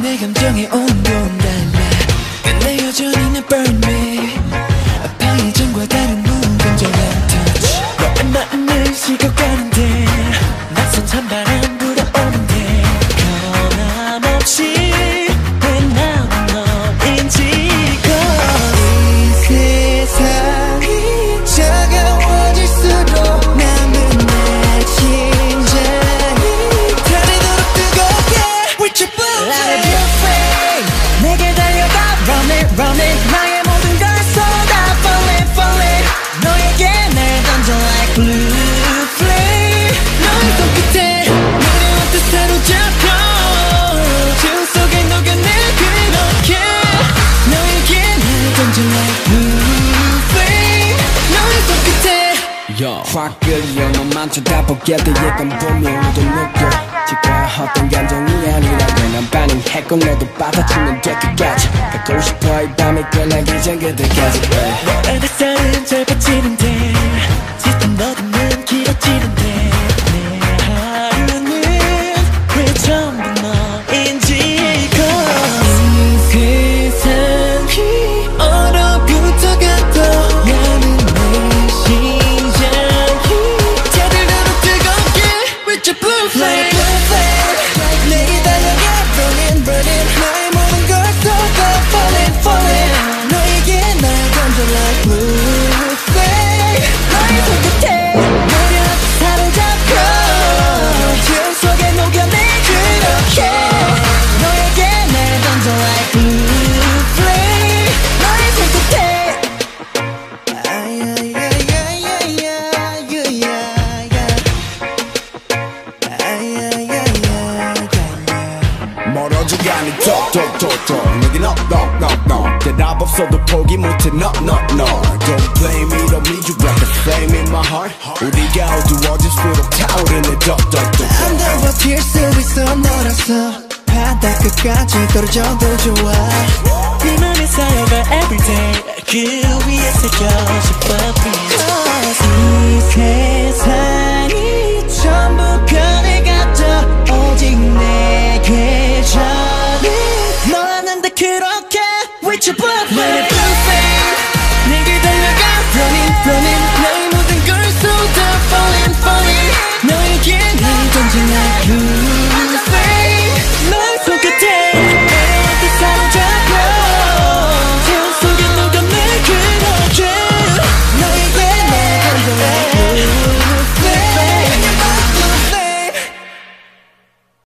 내 감정의 온도는 달라 근데 여전히 내 burn me 파이전과 다른 무감정한 touch 너의 마음을 식어가는데 낯선 찬바람 불어오는데 변함없이 왜 나는 너인지 이 세상이 차가워질수록 남은 내 심장이 달리도록 뜨겁게 With your blue flame 내게 달려가 Run it, run it 나의 모든 걸 쏟아 Fall it, fall it 너에게 날 던져 like blue flame 너의 손끝에 내려온 뜻 사로잡혀 지운 속에 녹여내 그렇게 너에게 날 던져 like blue flame 너의 손끝에 확 끌려 너만 쳐다보게 돼 예감 보면 모두 느껴 지가 어떤 감정이 아니라고 난 반응했고 너도 받아주면 될 끝까지 갖고 싶어 이 밤이 끝나기 전 그때까지 너의 뱃살은 잘 버티는데 짙은 너듬은 길어지는데 내 하루는 왜 전부 너인지 이 세상이 얼어붙어가도 나는 내 심장이 타들도록 뜨겁게 With your blue flame 내게 달려가 Burning, burning 나의 모든 걸 쏟아 Falling, falling 너에게 날 던져 like blue flame 너의 손끝에 내려온 사로잡혀 지금 속에 녹여내 그렇게 너에게 날 던져 like blue flame 너의 손끝에 멀어져가니 톡톡톡톡 내게 knock 대답 없어도 포기 못해 no Don't blame me don't need you like a flame in my heart 우리가 어두워질수록 타오르네 덕덕덕 안 버틸 수 있어 너라서 바닥 끝까지 떨어져도 좋아 네 맘에 쌓여가 everyday 그 위에 새겨 싶어 please 이 세상